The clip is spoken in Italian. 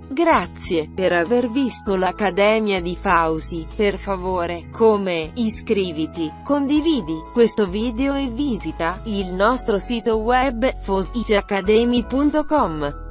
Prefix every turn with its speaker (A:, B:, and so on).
A: Grazie per aver visto l'Accademia di Fauci. Per favore, iscriviti, condividi questo video e visita il nostro sito web fosiciacademy.com.